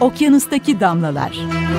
Okyanustaki Damlalar.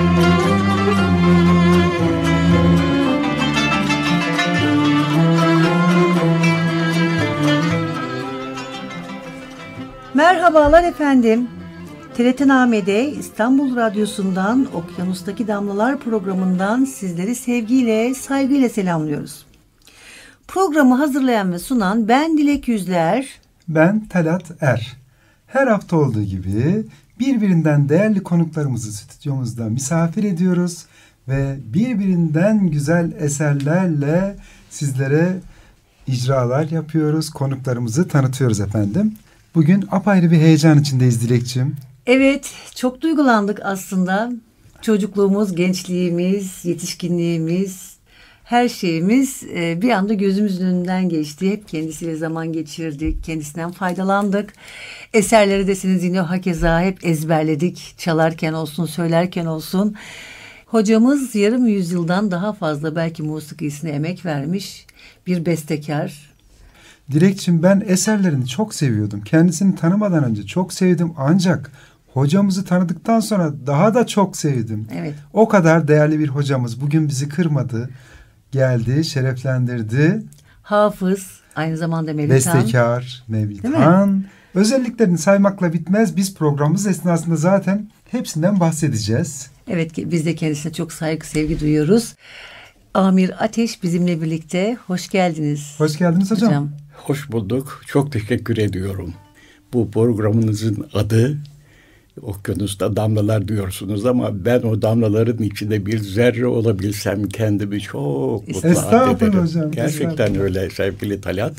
Merhabalar efendim. TRT-Name'de İstanbul Radyosu'ndan Okyanustaki Damlalar programından sizleri sevgiyle, saygıyla selamlıyoruz. Programı hazırlayan ve sunan ben Dilek Yüzler. Ben Talat Er. Her hafta olduğu gibi birbirinden değerli konuklarımızı stüdyomuzda misafir ediyoruz ve birbirinden güzel eserlerle sizlere icralar yapıyoruz, konuklarımızı tanıtıyoruz efendim. Bugün apayrı bir heyecan içindeyiz Dilekçim. Evet, çok duygulandık aslında. Çocukluğumuz, gençliğimiz, yetişkinliğimiz, her şeyimiz bir anda gözümüzün önünden geçti. Hep kendisiyle zaman geçirdik, kendisinden faydalandık. Eserleri deseniz yine hakeza hep ezberledik. Çalarken olsun, söylerken olsun. Hocamız yarım yüzyıldan daha fazla belki musikisine emek vermiş bir bestekar. Dilekçim, ben eserlerini çok seviyordum. Kendisini tanımadan önce çok sevdim, ancak hocamızı tanıdıktan sonra daha da çok sevdim. Evet. O kadar değerli bir hocamız bugün bizi kırmadı, geldi, şereflendirdi. Hafız, aynı zamanda Mevlid Han. Bestekar, Mevlid Han. Özelliklerini saymakla bitmez. Biz programımız esnasında zaten hepsinden bahsedeceğiz. Evet, biz de kendisine çok saygı, sevgi duyuyoruz. Amir Ateş bizimle birlikte. Hoş geldiniz. Hoş geldiniz hocam. Hoş bulduk. Çok teşekkür ediyorum. Bu programınızın adı Okyanusta Damlalar diyorsunuz ama ben o damlaların içinde bir zerre olabilsem kendimi çok mutlu hissederim. Hocam. Gerçekten öyle sevgili Talat.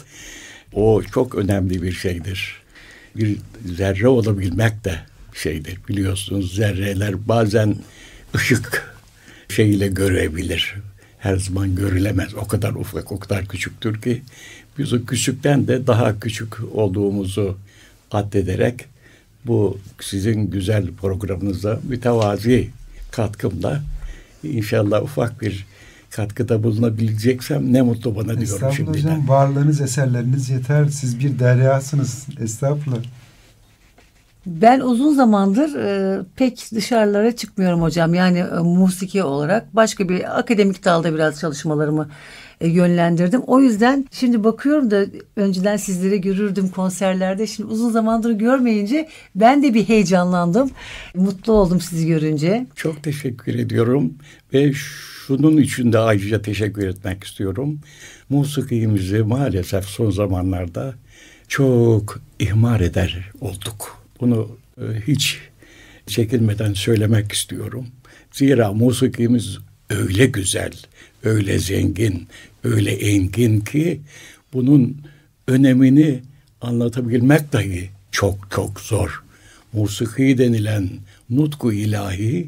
O çok önemli bir şeydir. Bir zerre olabilmek de şeydir. Biliyorsunuz zerreler bazen ışık şeyiyle görebilir. Her zaman görülemez. O kadar ufak, o kadar küçüktür ki biz o küçükten de daha küçük olduğumuzu addederek bu sizin güzel programınıza mütevazi katkımla inşallah ufak bir katkıda bulunabileceksem ne mutlu bana diyorum şimdiden. Estağfurullah hocam, varlığınız, eserleriniz yeter. Siz bir deryasınız. Estağfurullah. Ben uzun zamandır pek dışarılara çıkmıyorum hocam. Yani musiki olarak başka bir akademik dalda biraz çalışmalarımı yönlendirdim. O yüzden şimdi bakıyorum da önceden sizleri görürdüm konserlerde. Şimdi uzun zamandır görmeyince ben de bir heyecanlandım. Mutlu oldum sizi görünce. Çok teşekkür ediyorum ve şunun için de ayrıca teşekkür etmek istiyorum. Musikimizi maalesef son zamanlarda çok ihmal eder olduk. Bunu hiç çekinmeden söylemek istiyorum. Zira musikimiz öyle güzel, öyle zengin, öyle engin ki bunun önemini anlatabilmek dahi çok çok zor. Musiki denilen nutku ilahi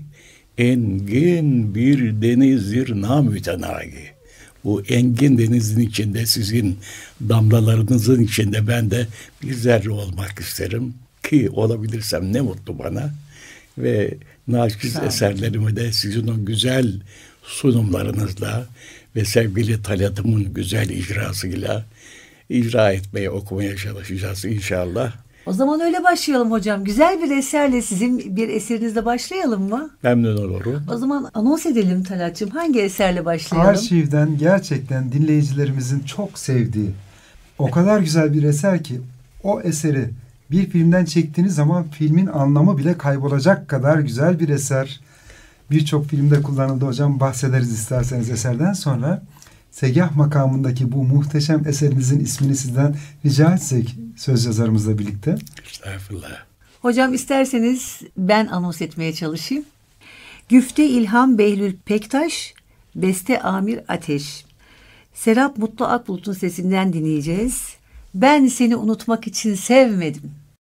engin bir denizdir namütenayi. Bu engin denizin içinde, sizin damlalarınızın içinde ben de bir zerre olmak isterim. Ki olabilirsem ne mutlu bana. Ve naçiz eserlerimi de sizin o güzel sunumlarınızla ve sevgili Talat'ımın güzel icrasıyla icra etmeye, okumaya çalışacağız inşallah. O zaman öyle başlayalım hocam. Güzel bir eserle, sizin bir eserinizle başlayalım mı? Memnun olurum. O zaman anons edelim Talat'cığım. Hangi eserle başlayalım? Arşivden gerçekten dinleyicilerimizin çok sevdiği, o kadar güzel bir eser ki o eseri bir filmden çektiğiniz zaman filmin anlamı bile kaybolacak kadar güzel bir eser. Birçok filmde kullanıldı hocam. Bahsederiz isterseniz eserden sonra. Segah makamındaki bu muhteşem eserinizin ismini sizden rica etsek söz yazarımızla birlikte. Estağfurullah. Hocam isterseniz ben anons etmeye çalışayım. Güfte İlham Behlül Pektaş, beste Amir Ateş. Serap Mutlu Akbulut'un sesinden dinleyeceğiz. Ben seni unutmak için sevmedim.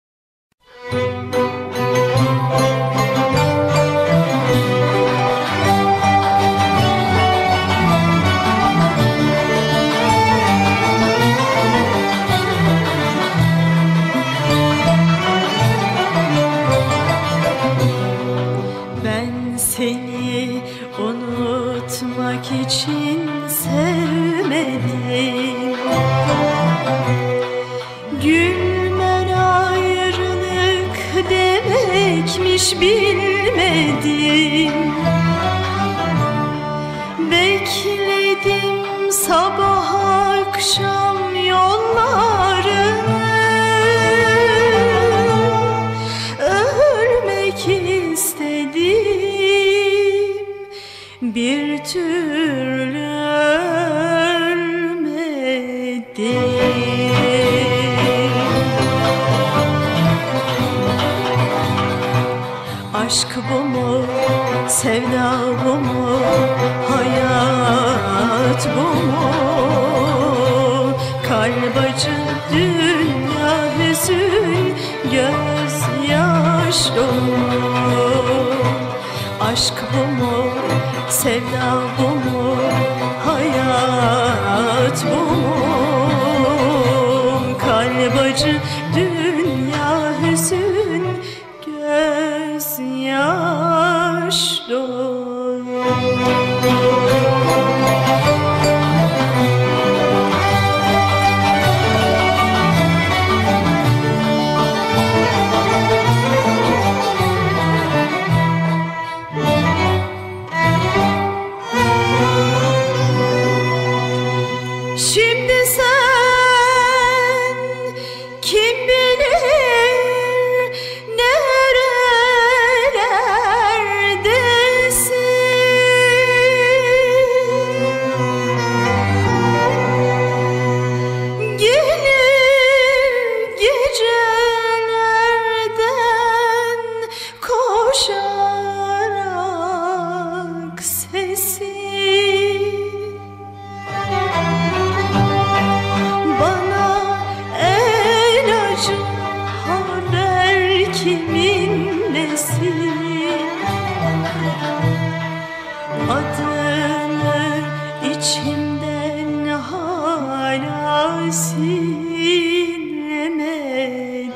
Ben seni unutmak için sevmedim. Gülmen ayrılık demekmiş bilmedim. Bekledim sabah akşam yollarını, ölmek istedim, bir türlü ölmedim. Aşk bu mu, sevda bu mu, hayat bu mu? Kalp acı, dünya hüzün, gözyaş dolu. Aşk bu mu, sevda bu mu, hayat bu mu? Kalp acı, dünya hüzün, gözyaş dolu. Şimdi sen kim bilir nerelerdesin? Gelir gecelerden koşarak sesin. Bana en acı haber kiminlesin? Adını içimden hala silemedim.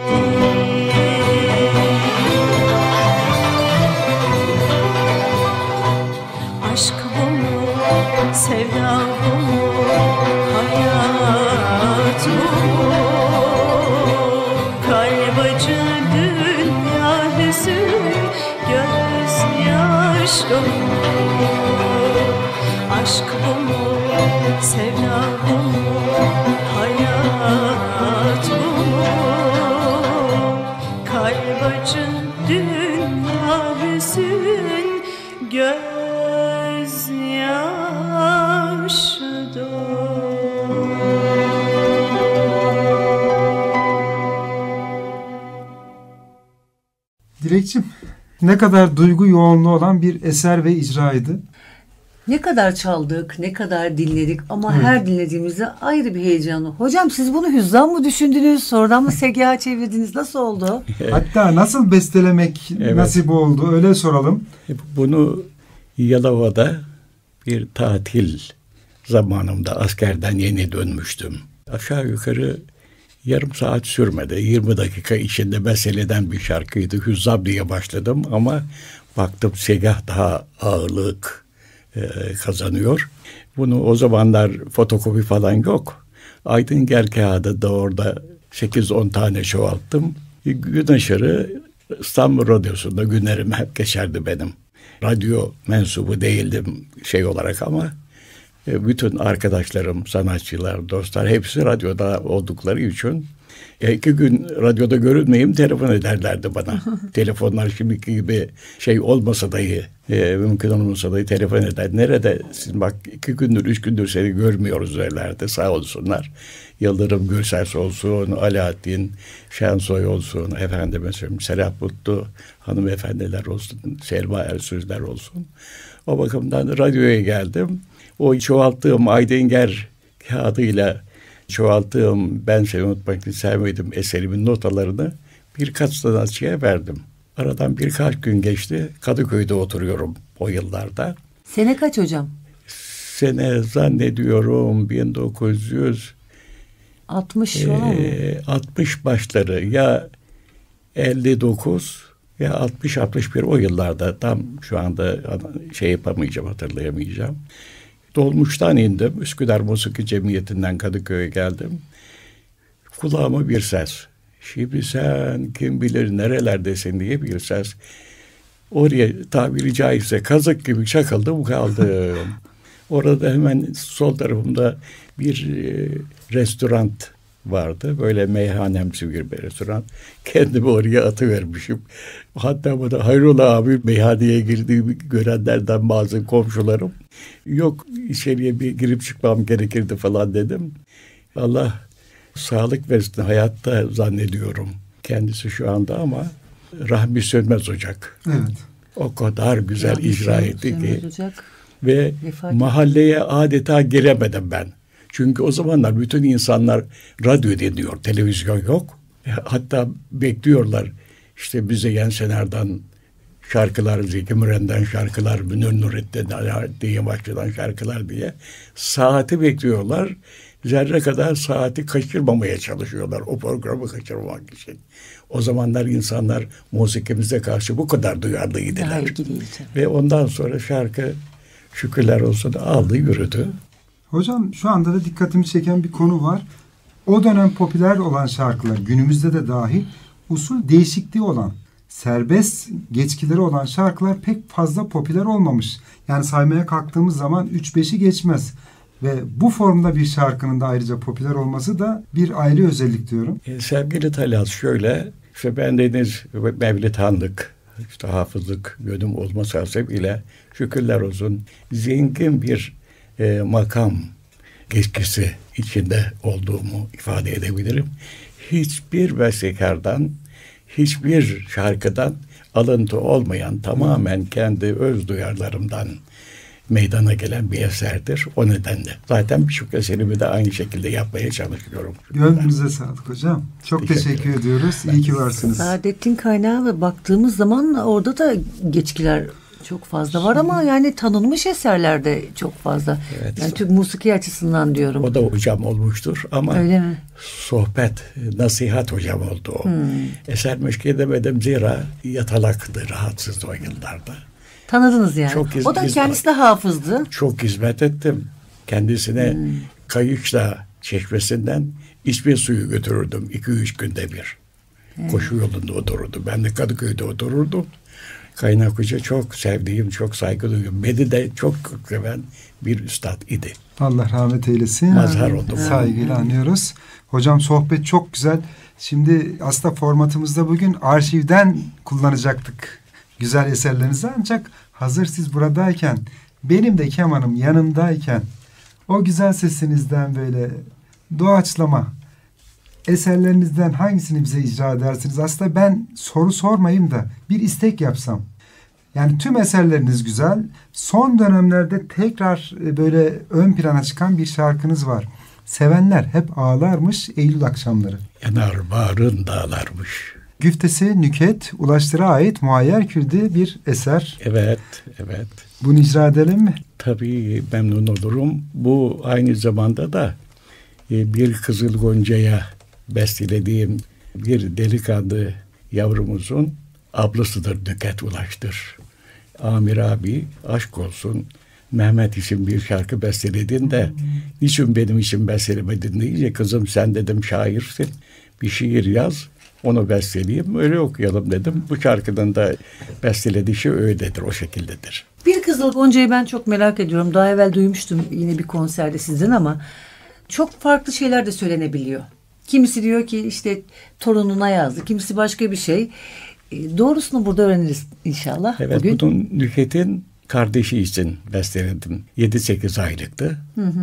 Aşk bu mu, sevda bu mu, hayat bu mu? Kalp acı, dünya hüzün, gözyaş dolu. Aşk bu mu, sevda bu mu, hayat bu mu? Kalp acı, dünya hüzün, gözyaş dolu. Dilekçim, ne kadar duygu yoğunluğu olan bir eser ve icraydı. Ne kadar çaldık, ne kadar dinledik ama her dinlediğimizde ayrı bir heyecanı. Hocam siz bunu hüzzam mı düşündünüz? Sonradan mı segaha çevirdiniz? Nasıl oldu? Hatta nasıl bestelemek nasip oldu? Öyle soralım. Bunu Yalova'da bir tatil zamanımda askerden yeni dönmüştüm. Aşağı yukarı yarım saat sürmedi. 20 dakika içinde besteleden bir şarkıydı. Hüzzam diye başladım ama baktım segah daha ağırlık kazanıyor. Bunu o zamanlar fotokopi falan yok. Aydın Gel kağıdı da orada 8-10 tane çoğalttım. Gün aşırı İstanbul Radyosu'nda günlerim hep geçerdi benim. Radyo mensubu değildim olarak ama bütün arkadaşlarım, sanatçılar, dostlar hepsi radyoda oldukları için 2 gün radyoda görünmeyeyim telefon ederlerdi bana. Telefonlar şimdiki gibi olmasa dahi, mümkün olmasa dahi telefon eder. Nerede? Siz bak 2 gündür, 3 gündür seni görmüyoruz derlerdi. Sağ olsunlar. Yıldırım Gürses olsun, Alaaddin Şensoy olsun, efendime söyleyeyim, Serap Mutlu hanımefendiler olsun, Selma Ersüzler olsun. O bakımdan radyoya geldim. O çoğalttığım Aydenger kağıdıyla çoğalttığım Ben Seni Unutmak Sevmedim eserimin notalarını birkaç sanatçıya verdim. Aradan birkaç gün geçti. Kadıköy'de oturuyorum o yıllarda. Sene kaç hocam? Sene zannediyorum 1960 falan mı? 60 başları ya 59 ya 60-61 o yıllarda, tam şu anda yapamayacağım, hatırlayamayacağım. Dolmuştan indim. Üsküdar Musiki Cemiyeti'nden Kadıköy'e geldim. Kulağıma bir ses. Şimdi sen kim bilir nerelerdesin diye bir ses. Oraya tabiri caizse kazık gibi çakıldım kaldım. Orada hemen sol tarafımda bir restoran vardı. Böyle meyhanemsi bir restoran. Kendimi oraya atıvermişim. Hatta bana hayrola abi meyhaneye girdiğimi görenlerden bazı komşularım. Yok içeriye bir girip çıkmam gerekirdi falan dedim. Allah sağlık versin, hayatta zannediyorum. Kendisi şu anda ama Rahmi Sönmez Ocak. Evet. O kadar güzel icra etti ki. Ocak. Ve mahalleye adeta giremedim ben. Çünkü o zamanlar bütün insanlar radyo dinliyor, televizyon yok. Hatta bekliyorlar işte Müzeyyen Senar'dan şarkılar, Zeki Müren'den şarkılar, Münir Nurettin'den diye başlayan şarkılar diye. Saati bekliyorlar. Zerre kadar saati kaçırmamaya çalışıyorlar o programı kaçırmamak için. O zamanlar insanlar musikimize karşı bu kadar duyarlıydılar. Ve ondan sonra şarkı şükürler olsun aldı yürüdü. Hocam şu anda da dikkatimi çeken bir konu var. O dönem popüler olan şarkılar günümüzde de dahil usul değişikliği olan, serbest geçkileri olan şarkılar pek fazla popüler olmamış. Yani saymaya kalktığımız zaman 3-5'i geçmez. Ve bu formda bir şarkının da ayrıca popüler olması da bir ayrı özellik diyorum. Sevgili Talat şöyle, işte bendeniz Mevlid Hanlık, işte hafızlık yönüm olması hasebiyle şükürler olsun zengin bir makam geçkisi içinde olduğumu ifade edebilirim. Hiçbir bestekardan, hiçbir şarkıdan alıntı olmayan tamamen kendi öz duyarlarımdan meydana gelen bir eserdir. O nedenle. Zaten birçok eserimi de aynı şekilde yapmaya çalışıyorum. Gönlünüze sağlık hocam. Çok teşekkür ediyoruz. İyi ki varsınız. Saadettin Kaynağı ve baktığımız zaman orada da geçkiler çok fazla var ama yani tanınmış eserler de çok fazla. Evet. Yani Türk musiki açısından diyorum. O da hocam olmuştur ama öyle mi? Sohbet, nasihat hocam oldu o. Eser meşk edemedim zira yatalaktı, rahatsızdı o yıllarda. Tanıdınız yani. O da kendisi de hafızdı. Çok hizmet ettim. Kendisine kayıkla çeşmesinden içme suyu götürürdüm 2-3 günde bir. Koşu yolunda otururdu. Ben de Kadıköy'de otururdum. Kaynak Hoca çok sevdiğim, çok saygı duyuyorum. Beni de çok seven bir üstad idi. Allah rahmet eylesin. Mazhar oldum. Saygıyla anıyoruz. Hocam sohbet çok güzel. Şimdi aslında formatımızda bugün arşivden kullanacaktık güzel eserlerinizi, ancak hazır siz buradayken, benim de kemanım yanımdayken o güzel sesinizden böyle doğaçlama eserlerinizden hangisini bize icra edersiniz? Aslında ben soru sormayayım da bir istek yapsam. Yani tüm eserleriniz güzel. Son dönemlerde tekrar böyle ön plana çıkan bir şarkınız var. Sevenler hep ağlarmış Eylül akşamları. Yanar bağrın dağlarmış. Güftesi Nüket, Ulaştır'a ait Muayyer Kürdi bir eser. Evet, evet. Bunu icra edelim mi? Tabii memnun olurum. Bu aynı zamanda da bir Kızıl Gonca'ya bestelediğim bir delikanlı yavrumuzun ablasıdır Nüket Ulaştır. Amir abi aşk olsun Mehmet için bir şarkı besteledin de niçin benim için bestelemedin deyince kızım sen dedim şairsin bir şiir yaz onu besteleyeyim öyle okuyalım dedim. Bu şarkının da besteledişi öyledir o şekildedir. Bir Kızıl Gonca'yı ben çok merak ediyorum. Daha evvel duymuştum yine bir konserde sizden ama çok farklı şeyler de söylenebiliyor. Kimisi diyor ki işte torununa yazdı. Kimisi başka bir şey. Doğrusunu burada öğreniriz inşallah. Evet bugün. Bunun Nükhet'in kardeşi için besteledim. 7-8 aylıktı.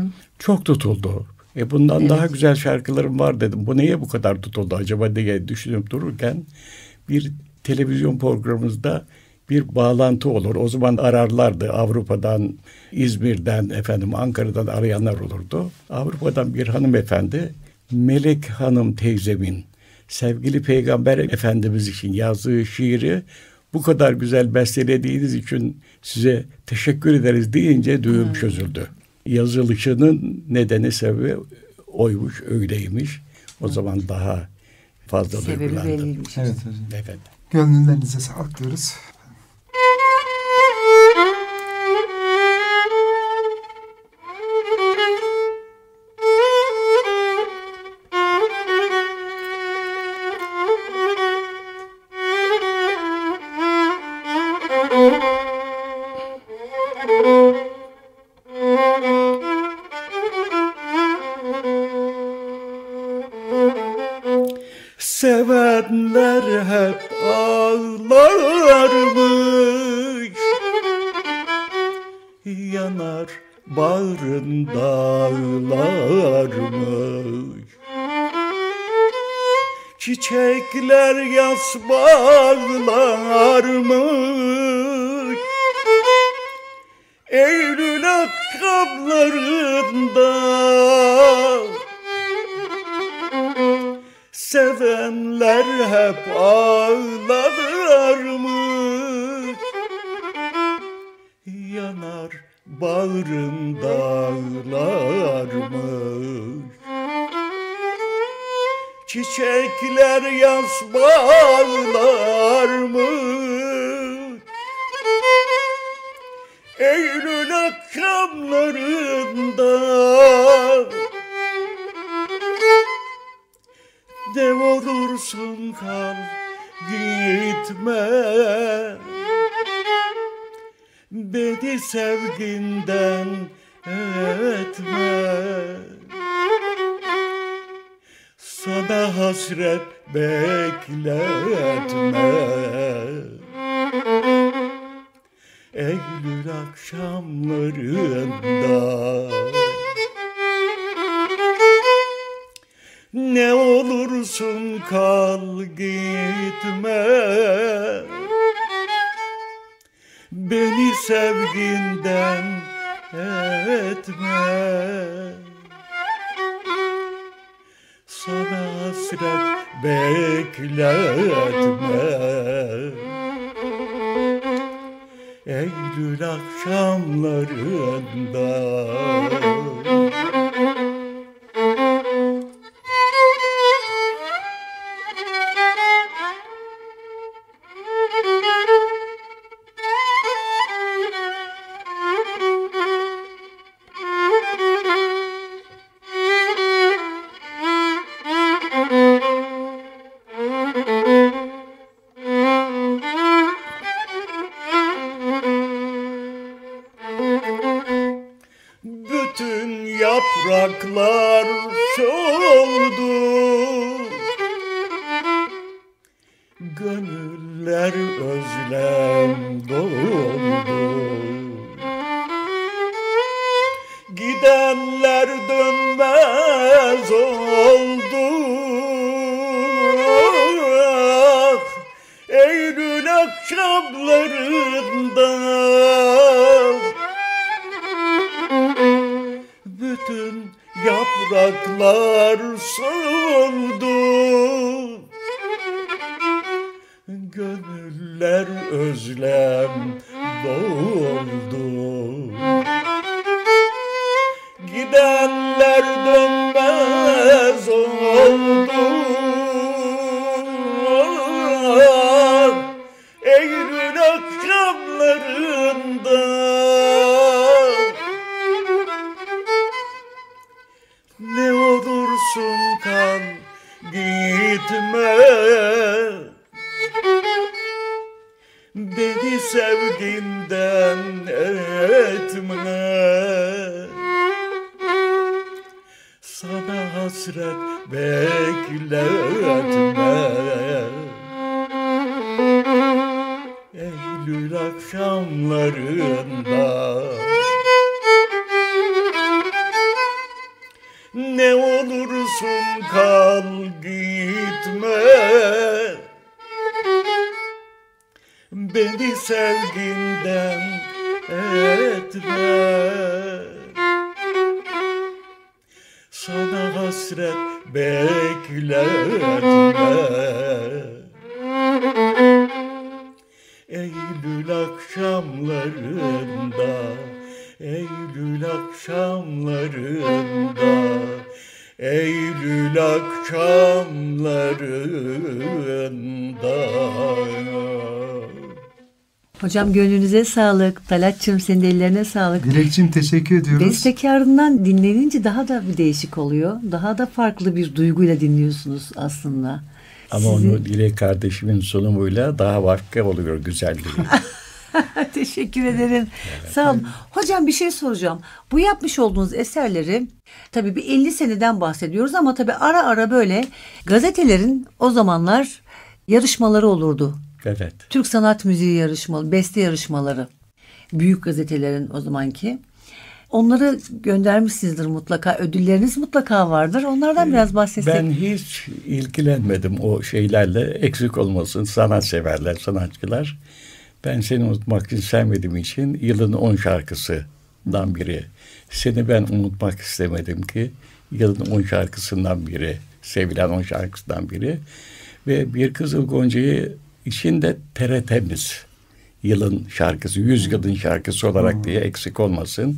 Çok tutuldu. Bundan daha güzel şarkılarım var dedim. Bu neye bu kadar tutuldu acaba diye düşünüp dururken bir televizyon programımızda bir bağlantı olur. O zaman ararlardı Avrupa'dan, İzmir'den, Ankara'dan arayanlar olurdu. Avrupa'dan bir hanımefendi Melek Hanım teyzemin sevgili Peygamber Efendimiz için yazdığı şiiri bu kadar güzel bestelediğiniz için size teşekkür ederiz deyince düğüm çözüldü. Yazılışının nedeni sebebi oymuş, öyleymiş. O zaman daha fazla duygulandım. Evet hocam. Evet. Gönlünlerinize sağlık diyoruz. Sevenler hep ağlarmış, yanar bağrında ağlarmış. Çiçekler yas bağlarmış, Eylül akşamlarında. Sevenler hep ağlarmış, yanar bağrında ağlarmış. Çiçekler yaz bağlarmış, Eylül akşamlarında. Ne olursun kal gitme, beni sevginden etme. Sana hasret bekletme, Eylül akşamlarında. Ne olursun kal gitme, beni sevginden etme. Sana hasret bekletme, Eylül akşamlarında. Bütün yapraklar soldu, gönüller özlem doldu. Gidenler dönmez oldu, ah, Eylül akşamlarında. Bütün yapraklar soldu, gönüller özlem doldu. Gidenler dönmez oldu, Eylül akşamlarında. Ne olursun kal gitme, beni sevginden etme. Sana hasret bekletme, Eylül akşamlarında. Ne olursun kal gitme, beni sevginden etme. Sana hasret bekletme, Eylül akşamlarında. Eylül akşamlarında, Eylül akşamlarında. Hocam gönlünüze sağlık. Talatçığım senin de ellerine sağlık. Dilekçim teşekkür ediyoruz. Bestekarından dinlenince daha da bir değişik oluyor. Daha da farklı bir duyguyla dinliyorsunuz aslında. Ama onu Dilek kardeşimin sunumuyla daha farklı oluyor güzelliği. Teşekkür ederim. Sağ olun. Hocam bir şey soracağım. Bu yapmış olduğunuz eserleri tabii bir 50 seneden bahsediyoruz ama tabii ara ara böyle gazetelerin o zamanlar yarışmaları olurdu. Evet. Türk sanat müziği yarışmaları, beste yarışmaları. Büyük gazetelerin o zamanki. Onları göndermişsinizdir mutlaka. Ödülleriniz mutlaka vardır. Onlardan biraz bahsetsek. Ben hiç ilgilenmedim o şeylerle. Eksik olmasın sanatseverler, sanatçılar. Ben seni unutmak için sevmediğim için yılın 10 şarkısından biri. Seni ben unutmak istemedim ki yılın 10 şarkısından biri. Sevilen 10 şarkısından biri. Ve Bir Kızıl Gonca'yı içinde TRT'miz. Yılın şarkısı, 100 yılın şarkısı olarak diye eksik olmasın.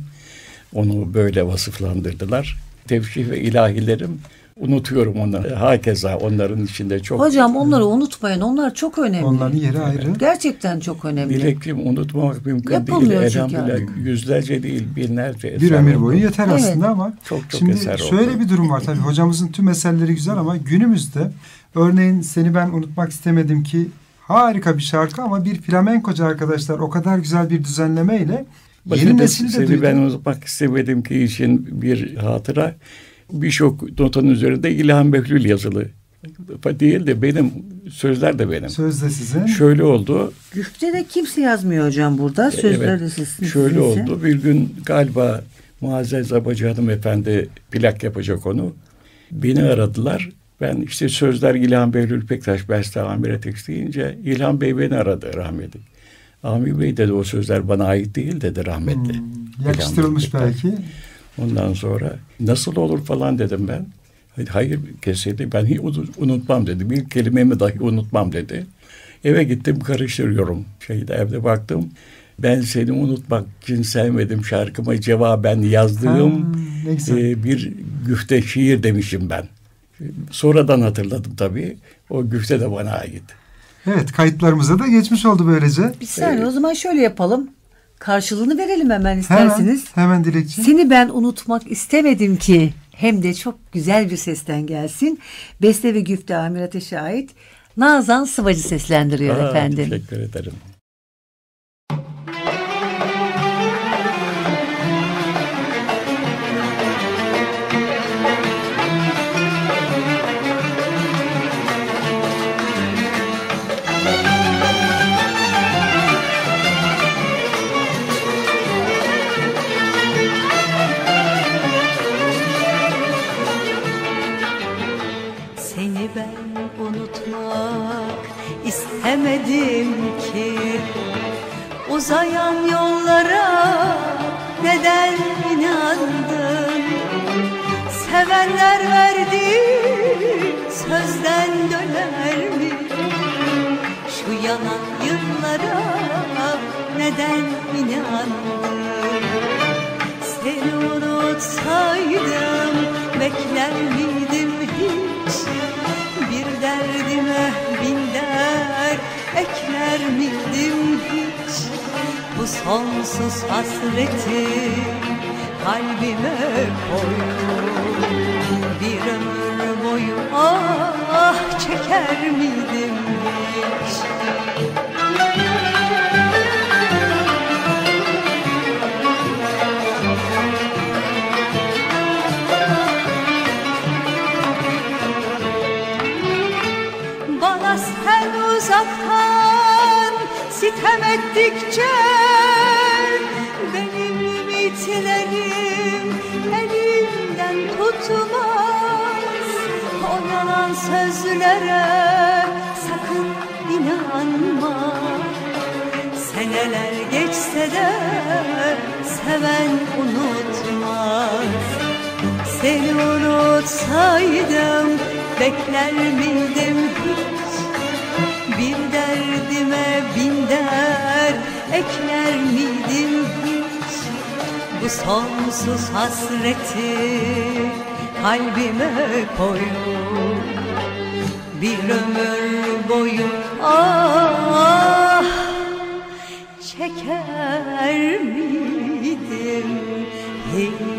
Onu böyle vasıflandırdılar. Tevşih ve ilahilerim, unutuyorum onları. Hakeza onların içinde çok... Hocam onları unutmayın. Onlar çok önemli. Onların yeri ayrı. Gerçekten çok önemli. Dilekçim unutmamak mümkün Yapılmıyor değil. çünkü Elhamdülillah yüzlerce değil binlerce eser Bir ömür oldu. boyu yeter Evet. aslında ama Çok şimdi eser şöyle oldu. bir durum var tabii. Hocamızın tüm eserleri güzel ama günümüzde örneğin Seni Ben Unutmak İstemedim ki harika bir şarkı ama bir flamenkocu arkadaşlar o kadar güzel bir düzenlemeyle yeni nesil de Seni duydu. ben unutmak istemedim ki için bir hatıra. Birçok notanın üzerinde İlhan Behlül yazılı. Değil de benim, sözler de benim. Söz de sizin. Şöyle oldu. Güftede kimse yazmıyor hocam burada. Sözler de Evet, sizin. şöyle sizinse. oldu. Bir gün galiba Muazzez Abacı hanımefendi plak yapacak onu. Beni aradılar. Ben işte sözler İlhan Behlül Pektaş, beste Amir Ateş deyince İlhan Bey beni aradı rahmetli. Amir Bey dedi o sözler bana ait değil dedi rahmetli. Yakıştırılmış İlhan Bey Pektaş. belki. Ondan sonra nasıl olur falan dedim ben. Hayır kesinlikle ben hiç unutmam dedi. Bir kelimemi dahi unutmam dedi. Eve gittim karıştırıyorum. Evde baktım. Ben seni unutmak için sevmedim şarkıma cevaben yazdığım Ne güzel. bir güfte şiir demişim ben. Sonradan hatırladım tabii. O güfte de bana ait. Evet, kayıtlarımıza da geçmiş oldu böylece. Bir saniye o zaman şöyle yapalım. Karşılığını verelim hemen isterseniz. Hemen Dilekçim. Seni ben unutmak istemedim ki hem de çok güzel bir sesten gelsin. Beste ve güfte Amir Ateş'e ait. Nazan Sıvacı seslendiriyor efendim. Teşekkür ederim. Seni ben unutmak istemedim ki uzayan yollara neden inandın? Sevenler verdi sözden döner mi? Şu yanan yıllara neden inandın? Seni unutsaydım bekler miydim hiç? Bir derdime bin dert ekler miydim hiç? Bu sonsuz hasreti kalbime koydum. Bir ömür boyu ah çeker miydim hiç? Bana sen uzaktan sitem ettikçe benim ümitlerim elimden tutmaz. O yalan sözlere sakın inanma. Seneler geçse de seven unutmaz. Seni unutsaydım bekler miydim hiç? Bir derdime bin dert ekler miydim hiç? Bu sonsuz hasreti kalbime koyup bir ömür boyu ah çeker miydim hiç?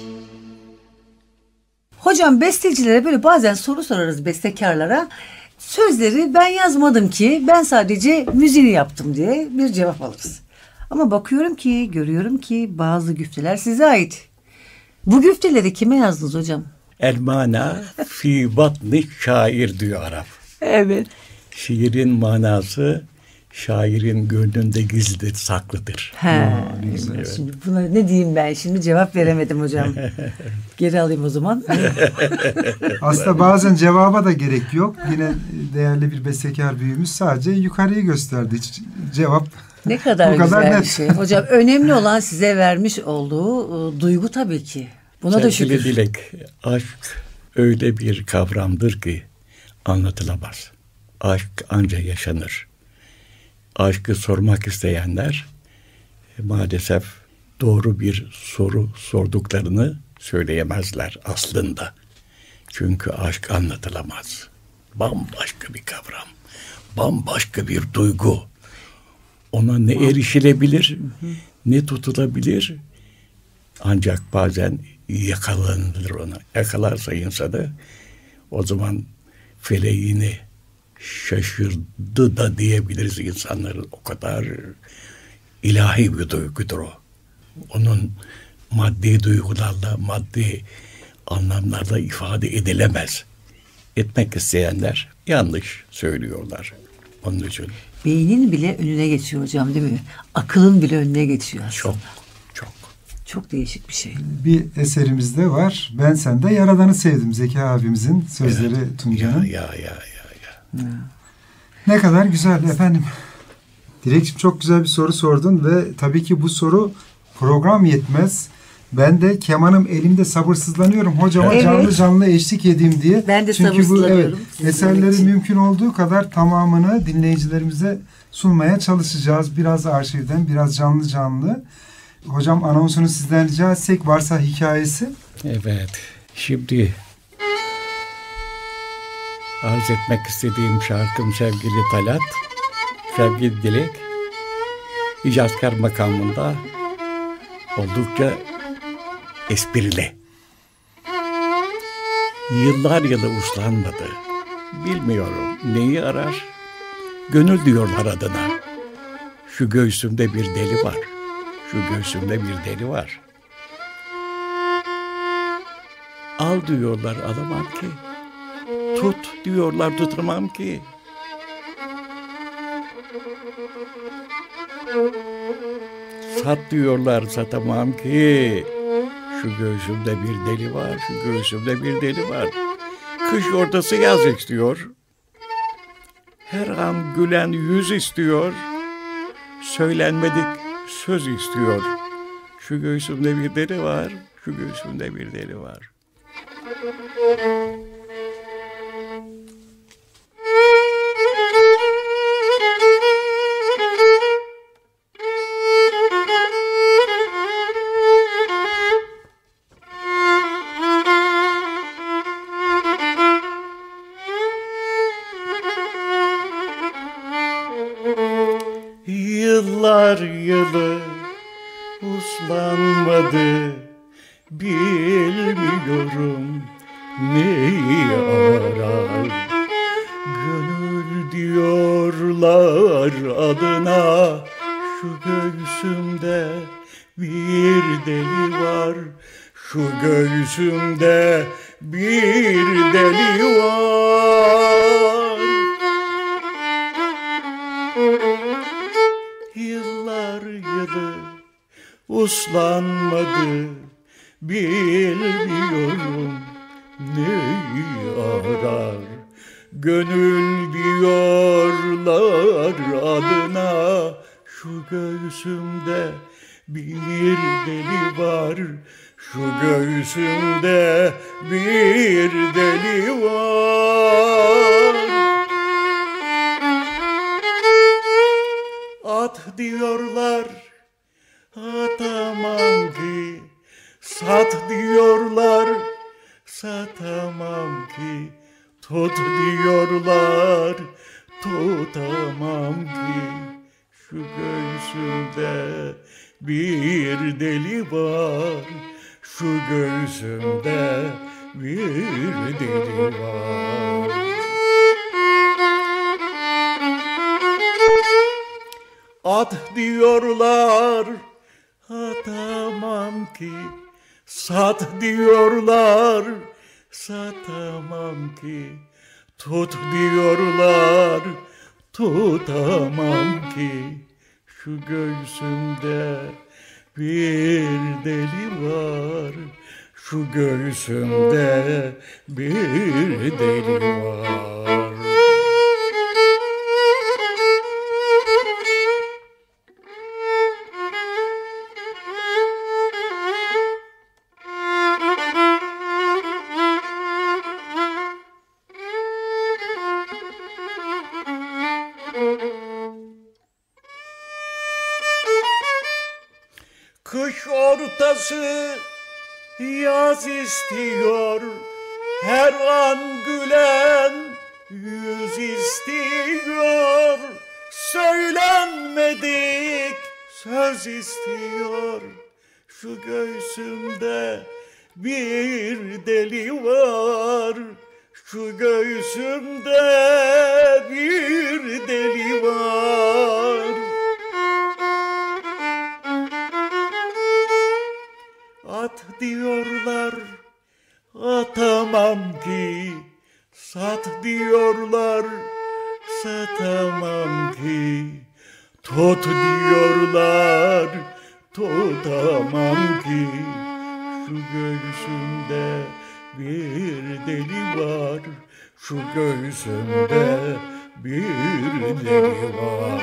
Hocam bestecilere böyle bazen soru sorarız bestekarlara. Sözleri ben yazmadım ki, ben sadece müziğini yaptım diye bir cevap alırız. Ama bakıyorum ki, görüyorum ki bazı güfteler size ait. Bu güfteleri kime yazdınız hocam? El mana fi batni şair diyor Arap. Evet. Şiirin manası şairin gönlünde gizlidir, saklıdır. He. Şimdi buna ne diyeyim ben? Şimdi cevap veremedim hocam. Geri alayım o zaman. Aslında bazen cevaba da gerek yok. Yine değerli bir bestekar büyüğümüz sadece yukarıyı gösterdi. Hiç cevap Ne kadar bu kadar güzel net. bir şey. Hocam önemli olan size vermiş olduğu duygu tabii ki. Buna da Sevgili şükür. Dilek, aşk öyle bir kavramdır ki anlatılamaz. Aşk ancak yaşanır. Aşkı sormak isteyenler maalesef doğru bir soru sorduklarını söyleyemezler aslında. Çünkü aşk anlatılamaz. Bambaşka bir kavram. Bambaşka bir duygu. Ona ne erişilebilir, ne tutulabilir. Ancak bazen yakalanır ona. Yakalarsa insanı o zaman feleğini şaşırdı da diyebiliriz insanların. O kadar ilahi bir duygudur o. Onun maddi duygularla, maddi anlamlarla ifade edilemez. Etmek isteyenler yanlış söylüyorlar. Onun için Beynin bile önüne geçiyor hocam, değil mi? Akılın bile önüne geçiyor aslında. çok, çok. Çok değişik bir şey. Bir eserimizde var. Ben Sende Yaradan'ı sevdim. Zeki abimizin sözleri Tunca'nın. Ya. Ne kadar güzel efendim. Dilekçim çok güzel bir soru sordun ve tabii ki bu soru program yetmez. Ben de kemanım elimde sabırsızlanıyorum. Hocama Evet. canlı canlı eşlik edeyim diye. Ben de Çünkü bu sabırsızlanıyorum. eserlerin için. mümkün olduğu kadar tamamını dinleyicilerimize sunmaya çalışacağız. Biraz arşivden, biraz canlı canlı. Hocam anonsunu sizden rica etsek, varsa hikayesi. Evet. Şimdi arz etmek istediğim şarkım sevgili Talat, sevgili Dilek, icazkar makamında oldukça esprili. Yıllar yılı uslanmadı. Bilmiyorum neyi arar. Gönül diyorlar adına. Şu göğsümde bir deli var. Şu göğsümde bir deli var. Al diyorlar alamam ki. Tut diyorlar tutamam ki. Sat diyorlar satamam ki. Şu göğsümde bir deli var, şu göğsümde bir deli var. Kış ortası yaz istiyor. Her an gülen yüz istiyor. Söylenmedik söz istiyor. Şu göğsümde bir deli var, şu göğsümde bir deli var. Yıllar yılı uslanmadı, bilmiyorum neyi arar. Gönül diyorlar adına, şu göğsümde bir deli var. Şu göğsümde bir deli var. Yıllar yılı uslanmadı, bilmiyorum neyi arar. Gönül diyorlar adına, şu göğsümde bir deli var. Şu göğsümde bir deli var. At diyorlar, atamam ki. Sat diyorlar, satamam ki. Tut diyorlar, tutamam ki. Şu göğsümde bir deli var. Şu göğsümde bir deli var. At diyorlar, atamam ki. Sat diyorlar, satamam ki. Tut diyorlar, tutamam ki. Şu göğsümde bir deli var. Şu göğsümde bir deli var. Kış ortası yaz istiyor, her an gülen yüz istiyor. Söylenmedik söz istiyor, şu göğsümde bir deli var. Şu göğsümde bir deli var. At diyorlar, atamam ki. Sat diyorlar, satamam ki. Tut diyorlar, tutamam ki. Şu göğsümde bir deli var. Şu göğsümde bir deli var.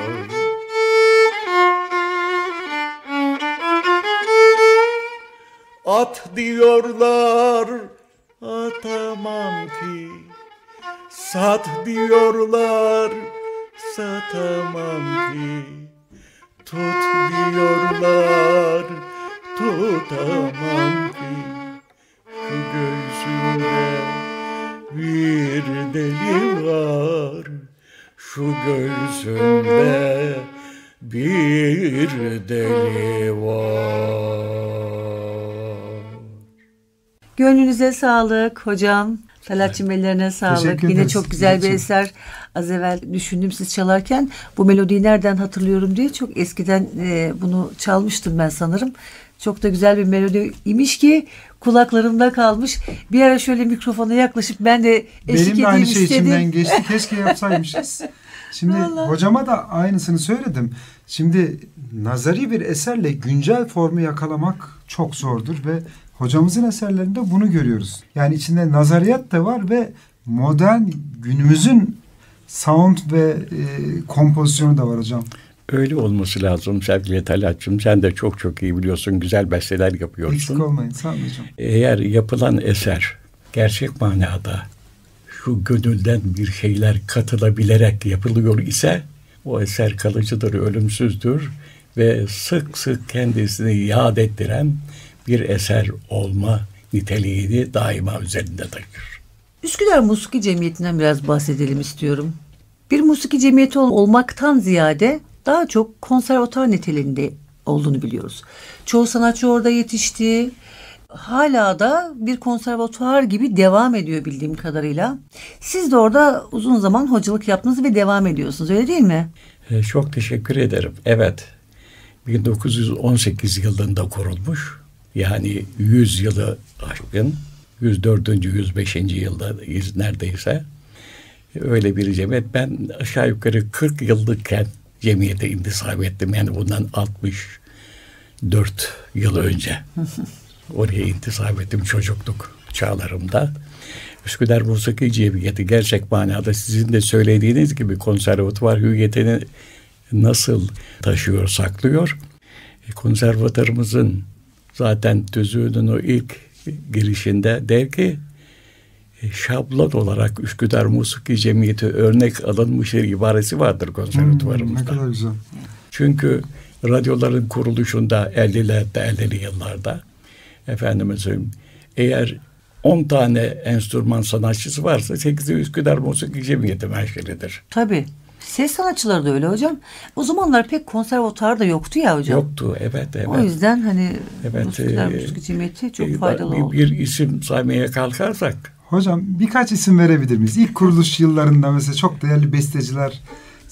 At diyorlar, atamam ki. Sat diyorlar, satamam ki. Tut diyorlar, tutamam ki. Şu göğsümde bir deli var. Şu göğsümde bir deli var. Gönlünüze sağlık hocam. Talatçım ellerine sağlık. Teşekkür Yine ederiz. çok güzel bir Sizin için. eser. Az evvel düşündüm siz çalarken bu melodiyi nereden hatırlıyorum diye çok eskiden bunu çalmıştım ben sanırım. Çok da güzel bir melodiymiş ki kulaklarımda kalmış. Bir ara şöyle mikrofona yaklaşıp ben de eşlik Benim de edeyim aynı şey istedim. içimden geçti. Keşke yapsaymışız. Şimdi Vallahi. hocama da aynısını söyledim. Şimdi nazari bir eserle güncel formu yakalamak çok zordur ve hocamızın eserlerinde bunu görüyoruz. Yani içinde nazariyat da var ve modern günümüzün sound ve kompozisyonu da var hocam. Öyle olması lazım sevgili Talatçım. Sen de çok çok iyi biliyorsun. Güzel besteler Eksik yapıyorsun. olmayın. Sağ olun hocam. Eğer yapılan eser gerçek manada şu gönülden bir şeyler katılabilerek yapılıyor ise o eser kalıcıdır, ölümsüzdür ve sık sık kendisini yad ettiren bir eser olma niteliğini daima üzerinde taşır. Üsküdar Musiki Cemiyeti'nden biraz bahsedelim istiyorum. Bir musiki cemiyeti olmaktan ziyade daha çok konservatuar niteliğinde olduğunu biliyoruz. Çoğu sanatçı orada yetişti. Hala da bir konservatuar gibi devam ediyor bildiğim kadarıyla. Siz de orada uzun zaman hocalık yaptınız ve devam ediyorsunuz, öyle değil mi? Çok teşekkür ederim. Evet, 1918 yılında kurulmuş. Yani 100 yılı aşkın. 104. 105. yıldayız neredeyse. Öyle bir cemiyet. Ben aşağı yukarı 40 yıllıkken cemiyete intisap ettim. Yani bundan 64 yıl önce. Oraya intisap ettim çocukluk çağlarımda. Üsküdar Musiki Cemiyeti gerçek manada sizin de söylediğiniz gibi konservatuvar hüviyetini nasıl taşıyor, saklıyor. Konservatuarımızın zaten tüzüğünün o ilk girişinde der ki şablon olarak Üsküdar Musiki Cemiyeti örnek alınmıştır ibaresi vardır konservatuvarımızda. Ne kadar güzel. Çünkü radyoların kuruluşunda 50'li yıllarda efendime söyleyeyim eğer 10 tane enstrüman sanatçısı varsa 8'i Üsküdar Musiki Cemiyeti menşelidir. Tabii. Ses sanatçıları da öyle hocam. O zamanlar pek konservatuar da yoktu ya hocam. Yoktu, evet. O yüzden hani Evet, Üsküdar Musiki Cemiyeti çok faydalı oldu. Bir isim saymaya kalkarsak Hocam birkaç isim verebilir miyiz? İlk kuruluş yıllarında mesela çok değerli besteciler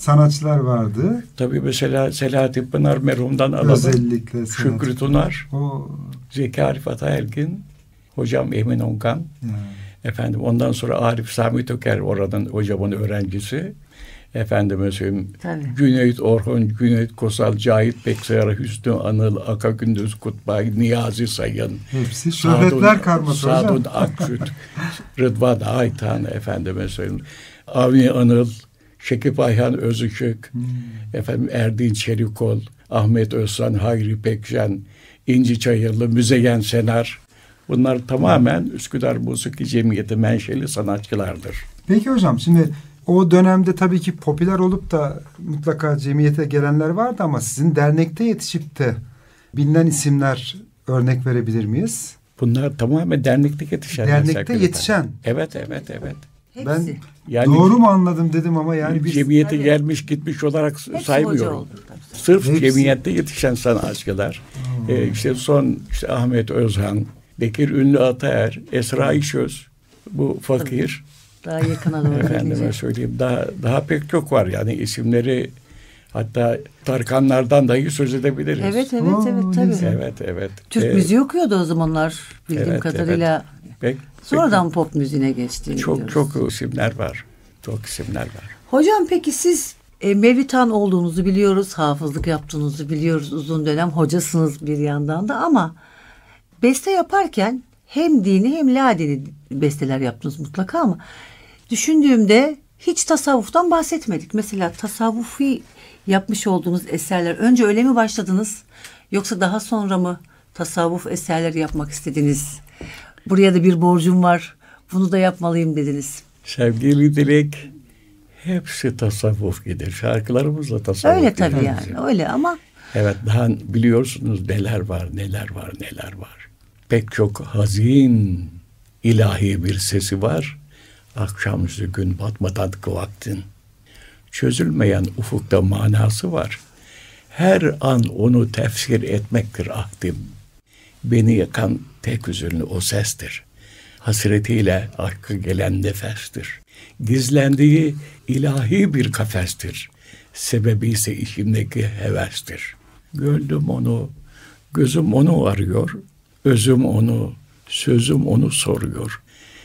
sanatçılar vardı. Tabii mesela Selahattin Pınar merhumdan alalım. Özellikle Şükrü Tunar, o Zeki Arif Atayergin, hocam Emin Onkan. yani. Efendim ondan sonra Arif Sami Töker oranın hocamın öğrencisi. Efendime söyleyeyim. Tabii. Cüneyt Orhun, Cüneyt Kosal, Cahit Peksayar, Hüsnü Anıl, Aka Gündüz Kutbay, Niyazi Sayın. Hepsi şöhretler karması hocam. Sadun Akçüt, Rıdvan Aytan, efendime söyleyeyim. Avni Anıl, Şekip Ayhan Özışık, efendim Erdinç Çelikol, Ahmet Özsan, Hayri Pekşen, İnci Çayırlı, Müzeyyen Senar. Bunlar tamamen Üsküdar Musiki Cemiyeti menşeli sanatçılardır. Peki hocam, şimdi o dönemde tabii ki popüler olup da mutlaka cemiyete gelenler vardı ama sizin dernekte yetişip de bilinen isimler örnek verebilir miyiz? Bunlar tamamen dernekte yetişen. Dernekte yetişen. Evet. Hepsi. Ben Yani doğru mu anladım dedim ama yani biz cemiyete Tabii. gelmiş gitmiş olarak Hepsi hoca saymıyorum. oldu tabii. Sırf Hepsi. cemiyette yetişen sanatçılar. İşte Ahmet Özhan, Bekir Ünlü Ataer, Esra İşöz, bu fakir. Daha yakına doğru Efendime gelince. söyleyeyim. Daha pek çok var yani isimleri, hatta Tarkanlardan dahi söz edebiliriz. Evet Oo, tabii. güzel. Evet. Türk müziği okuyordu o zamanlar bildiğim evet, kadarıyla. Sonradan pop müziğine geçti. Çok isimler var. Çok isimler var. Hocam peki siz Mevlüthan olduğunuzu biliyoruz, hafızlık yaptığınızı biliyoruz, uzun dönem hocasınız bir yandan da, ama beste yaparken hem dini hem ladini besteler yaptınız mutlaka, ama düşündüğümde hiç tasavvuftan bahsetmedik. Mesela tasavvufi yapmış olduğunuz eserler, önce öyle mi başladınız yoksa daha sonra mı tasavvuf eserleri yapmak istediniz? Buraya da bir borcum var, bunu da yapmalıyım dediniz. Sevgili Dilek, hepsi tasavvuf gider. Şarkılarımız da tasavvuf. Öyle tabii gider yani bizim. öyle, ama Evet, daha biliyorsunuz neler var. Pek çok hazin ilahi bir sesi var. Akşamüstü gün batmadan vaktin. Çözülmeyen ufukta manası var. Her an onu tefsir etmektir ahdim. Beni yakan tek hüzünlü o sestir. Hasretiyle aşkı gelen nefestir. Gizlendiği ilahi bir kafestir. Sebebi ise içimdeki hevestir. Gönlüm onu, gözüm onu arıyor. Özüm onu, sözüm onu soruyor.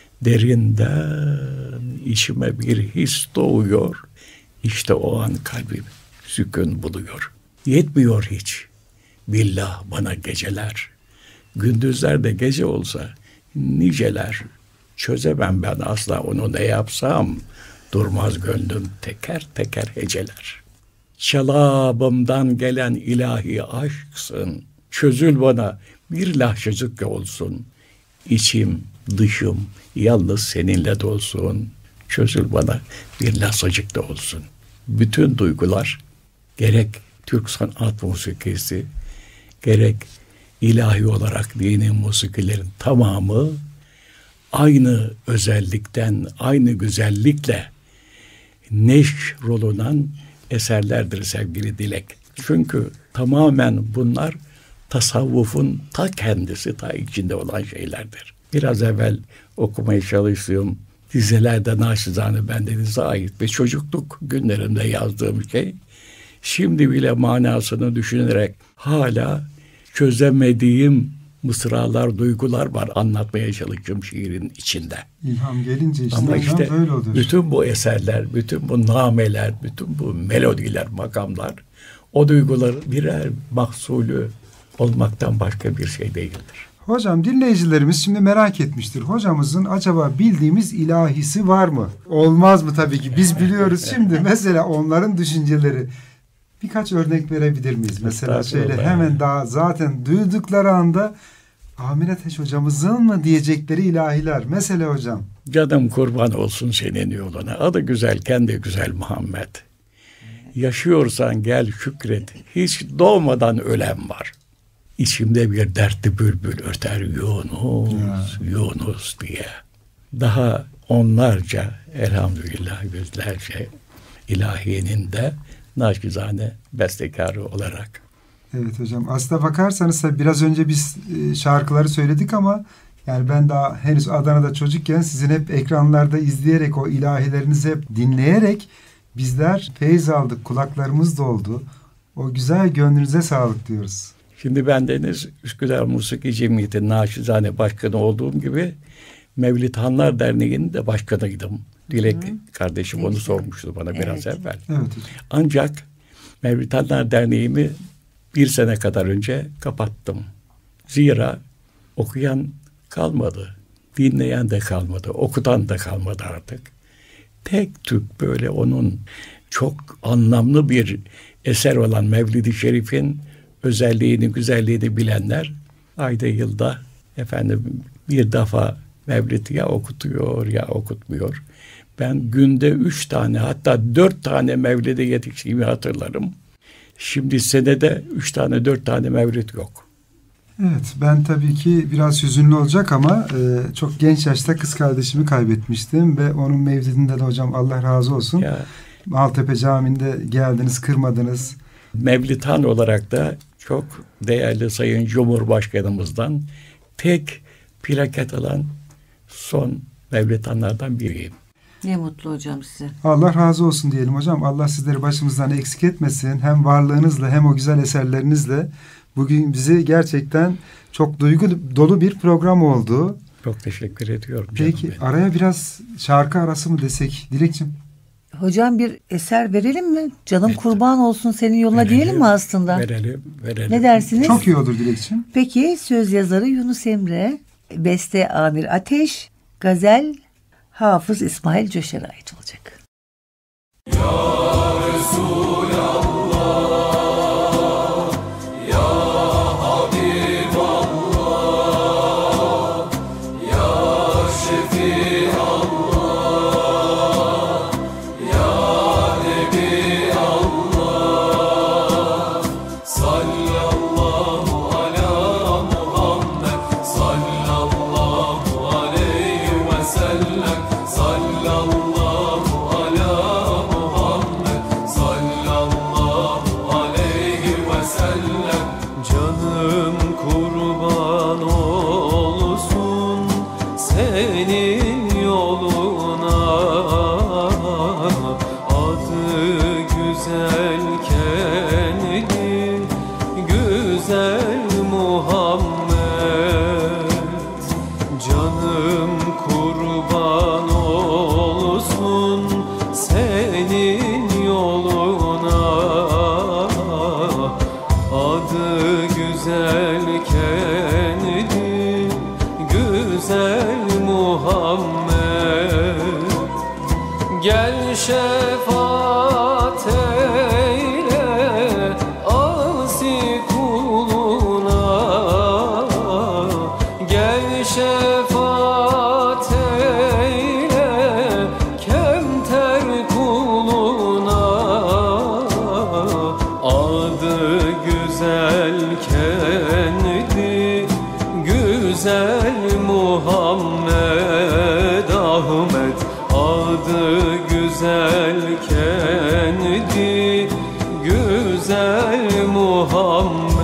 Derinden içime bir his doğuyor. İşte o an kalbim sükun buluyor. Yetmiyor hiç. Billah bana geceler. Gündüzler de gece olsa niceler. Çözemem ben asla onu, ne yapsam. Durmaz gönlüm teker teker heceler. Çalabımdan gelen ilahi aşksın. Çözül bana bir lahşacık olsun. İçim, dışım yalnız seninle dolsun. Çözül bana bir lahşacık da olsun. Bütün duygular, gerek Türk sanat musikisi, gerek ilahi olarak dini musikilerin tamamı aynı özellikten, aynı güzellikle neşrolunan eserlerdir sevgili Dilek. Çünkü tamamen bunlar tasavvufun ta kendisi, ta içinde olan şeylerdir. Biraz evvel okumaya çalıştığım dizelerde naçizane bendenize ait ve çocukluk günlerimde yazdığım şey, şimdi bile manasını düşünerek hala çözemediğim mısralar, duygular var anlatmaya çalıştığım şiirin içinde. İlham gelince işte, ama işte böyle olur. bütün bu eserler, bütün bu nameler, bütün bu melodiler, makamlar o duyguların birer mahsulü olmaktan başka bir şey değildir. Hocam, dinleyicilerimiz şimdi merak etmiştir. Hocamızın acaba bildiğimiz ilahisi var mı? Olmaz mı? Tabii ki biz biliyoruz şimdi. Mesela onların düşünceleri. Birkaç örnek verebilir miyiz? Mesela şöyle hemen daha zaten duydukları anda Amir Ateş hocamızın mı diyecekleri ilahiler. Mesela hocam. Canım kurban olsun senin yoluna. Adı güzel, kendi güzel Muhammed. Yaşıyorsan gel şükret. Hiç doğmadan ölen var. İçimde bir dertli bülbül öter Yunus, Yunus diye. Daha onlarca, elhamdülillah yüzlerce ilahiyenin de naçizane bestekarı olarak. Evet hocam. Aslına bakarsanız biraz önce biz şarkıları söyledik ama yani ben daha henüz Adana'da çocukken sizin hep ekranlarda izleyerek, o ilahilerinizi hep dinleyerek Bizler feyiz aldık, kulaklarımız doldu. O güzel gönlünüze sağlık diyoruz. Şimdi bendeniz Üsküdar Musiki Cemiyeti naçizane başkanı olduğum gibi Mevlid Hanlar Derneği'nin de başkanıydım. Dilek kardeşim onu sormuştu bana biraz evvel. Evet hocam. Ancak Mevlid Hanlar Derneği'mi 1 sene kadar önce kapattım. Zira okuyan kalmadı, dinleyen de kalmadı, okutan da kalmadı artık. Tek tük böyle onun çok anlamlı bir eser olan Mevlid-i Şerif'in özelliğini, güzelliğini bilenler ayda yılda bir defa Mevlid ya okutuyor ya okutmuyor. Ben günde 3 tane hatta 4 tane Mevlid'e yetiştiğimi hatırlarım. Şimdi senede 3 tane 4 tane Mevlid yok. Evet, ben tabii ki biraz hüzünlü olacak ama çok genç yaşta kız kardeşimi kaybetmiştim ve onun mevlidinde de hocam Allah razı olsun. Ya, Maltepe Camii'nde geldiniz, kırmadınız. Mevlid Han olarak da çok değerli Sayın Cumhurbaşkanımızdan tek plaket alan son Mevlid Hanlardan biriyim. Ne mutlu hocam size. Allah razı olsun diyelim hocam. Allah sizleri başımızdan eksik etmesin. Hem varlığınızla hem o güzel eserlerinizle bugün bizi gerçekten çok duygu dolu bir program oldu. Çok teşekkür ediyorum. Peki araya biraz şarkı arası mı desek Dilekçim? Hocam bir eser verelim mi? Canım Evet. kurban olsun senin yoluna diyelim mi aslında? Verelim. Ne dersiniz? Çok iyi olur Dilekçim. Peki söz yazarı Yunus Emre, beste Amir Ateş, gazel Hafız İsmail Coşer'e ait olacak. Canım kurban olsun senin yoluna, adı güzelken güzel Muhammed. Canım kurban olsun senin yoluna, adı güzelken güzel Muhammed. Gel şefaat eyle asi kuluna, gel şefaat eyle kemter kuluna, adı güzelken güzel Muhammed Ahmet, adı güzelken güzel Muhammed.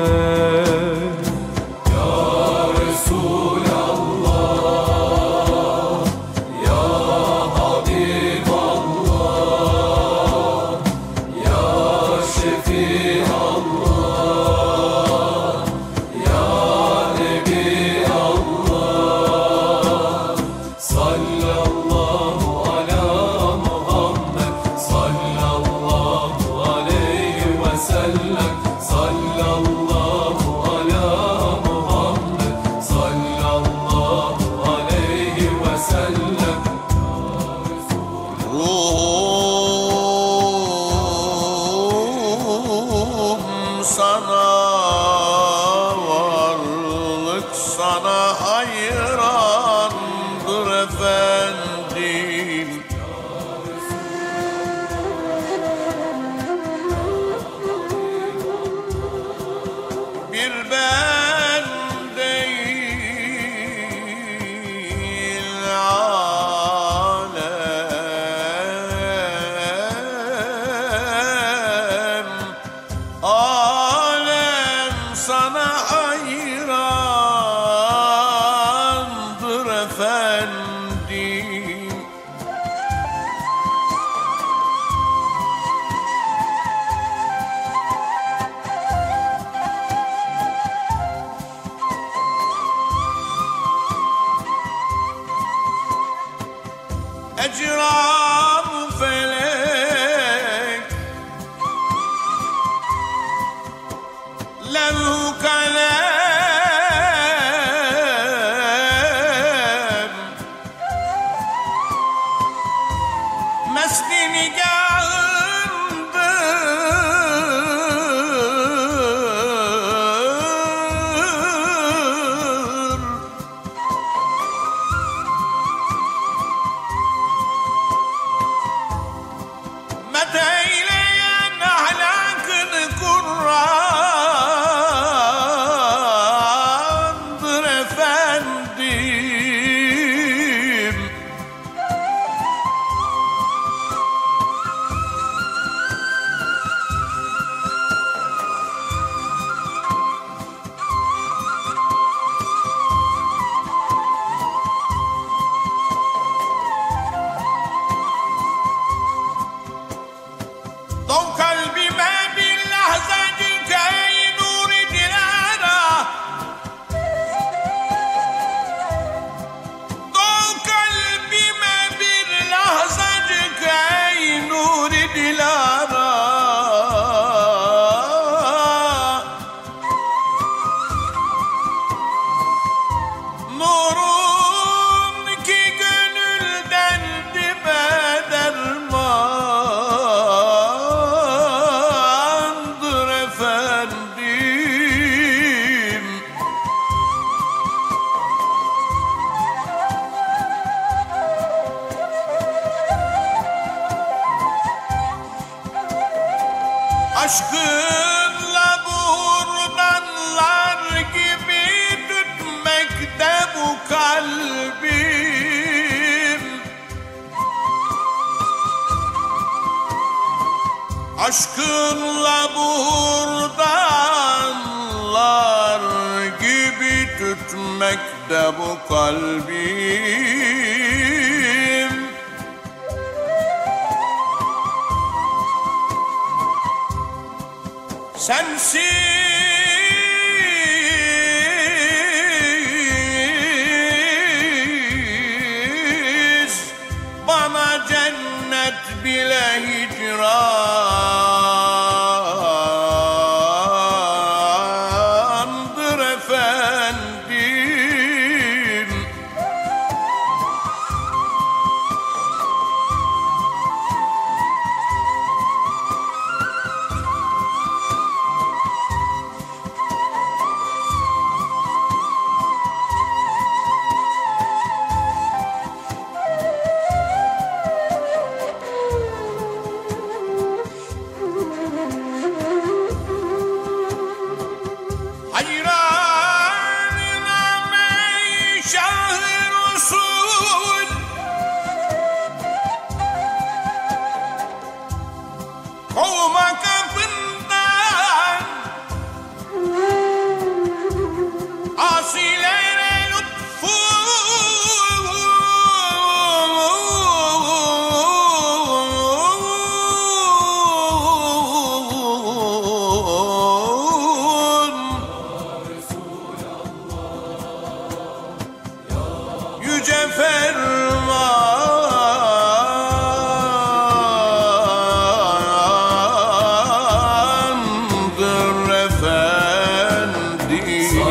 Ruhum sana varlık sana hayrandır efendim. Bir ben değil alem, alem sana hayrandır efendim. Mecram felek levh kalem mesni nigahındır. Meteyleyen ahlakını Kur'an'dır efendim. Dov kalbime bir lahzacık ey nuri dilara. Dov kalbime bir lahzacık ey nuri dilara. Nurun ki gönülden dibe dermandır efendim. Aşkınla buhurdanlar gibi tütmekte bu kalbim. Aşkınla buhurdanlar gibi tütmekte bu kalbim. Sensiz bana cennet bile hicrandır efendim. Hayranına şah-ı Resul kovma kapından asilere lütfun yüce fermandır efendim.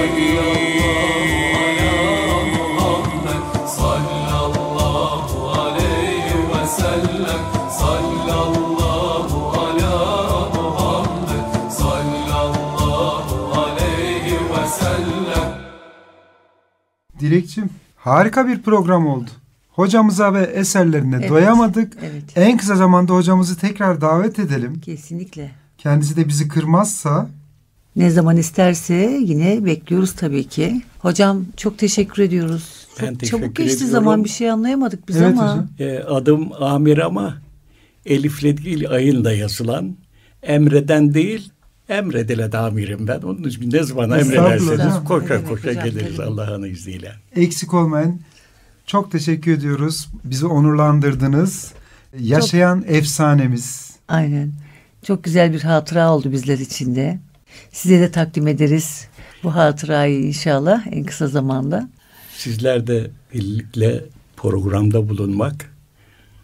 Sallallahu aleyhi ve sellem. Sallallahu ala Muhammed. Sallallahu aleyhi ve sellem. Dilekçim, harika bir program oldu. Hocamıza ve eserlerine Evet, doyamadık. evet. En kısa zamanda hocamızı tekrar davet edelim. Kesinlikle. Kendisi de bizi kırmazsa. Ne zaman isterse yine bekliyoruz tabii ki. Hocam çok teşekkür ediyoruz. Ben Çok teşekkür çabuk geçti ediyorum. zaman, bir şey anlayamadık biz Evet ama. hocam. Adım Amir ama Elif'le değil ayınla yazılan. Emreden değil, emredilen amirim ben. Onun için ne zaman Estağfurullah emrederseniz hocam. koşa Ne demek koşa hocam, geliriz tabii. Allah'ın izniyle. Eksik olmayın. Çok teşekkür ediyoruz. Bizi onurlandırdınız. Yaşayan efsanemiz. Aynen. Çok güzel bir hatıra oldu bizler için de. Size de takdim ederiz bu hatırayı inşallah en kısa zamanda. Sizler de birlikte programda bulunmak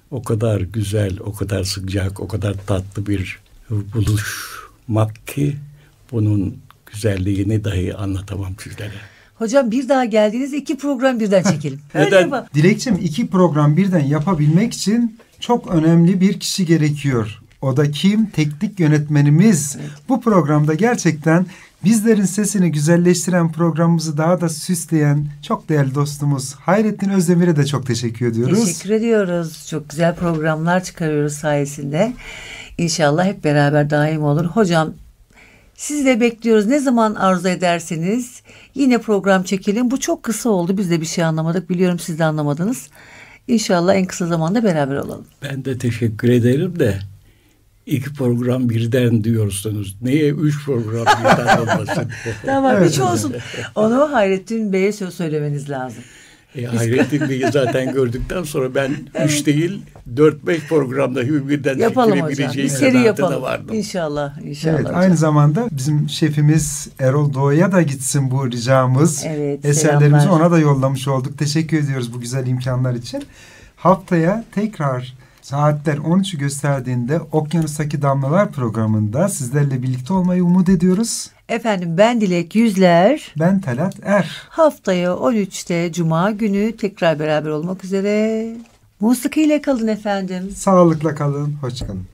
o kadar güzel, o kadar sıcak, o kadar tatlı bir buluşmak ki bunun güzelliğini dahi anlatamam sizlere. Hocam bir daha geldiğinizde 2 program birden çekelim. Neden? Öyle mi? Dilekçim 2 program birden yapabilmek için çok önemli bir kişi gerekiyor. O da kim? Teknik yönetmenimiz. Evet. Bu programda gerçekten bizlerin sesini güzelleştiren, programımızı daha da süsleyen çok değerli dostumuz Hayrettin Özdemir'e de çok teşekkür ediyoruz. Teşekkür ediyoruz. Çok güzel programlar çıkarıyoruz sayesinde. İnşallah hep beraber daim olur. Hocam sizi de bekliyoruz. Ne zaman arzu ederseniz yine program çekelim. Bu çok kısa oldu. Biz de bir şey anlamadık. Biliyorum siz de anlamadınız. İnşallah en kısa zamanda beraber olalım. Ben de teşekkür ederim de 2 program birden diyorsunuz. Neye 3 program birden olmasın? Tamam, evet, hiç olsun. Onu Hayrettin Bey'e söylemeniz lazım. Hayrettin Bey'i zaten gördükten sonra ben 3 değil 4-5 programda birden yapalım hocam. Bir seri yapalım. İnşallah. Evet, hocam. Aynı zamanda bizim şefimiz Erol Doğu'ya da gitsin bu ricamız. Evet, eserlerimizi selamlar. ona da yollamış olduk. Teşekkür ediyoruz bu güzel imkanlar için. Haftaya tekrar saatler 13'ü gösterdiğinde Okyanustaki Damlalar programında sizlerle birlikte olmayı umut ediyoruz. Efendim ben Dilek Yüzler. Ben Talat Er. Haftaya 13'te Cuma günü tekrar beraber olmak üzere. Musikiyle kalın efendim. Sağlıkla kalın. Hoşça kalın.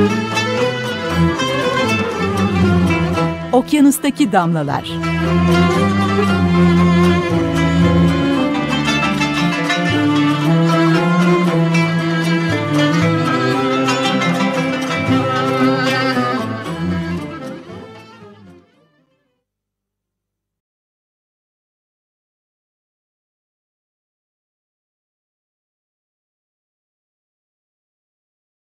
Okyanustaki Damlalar.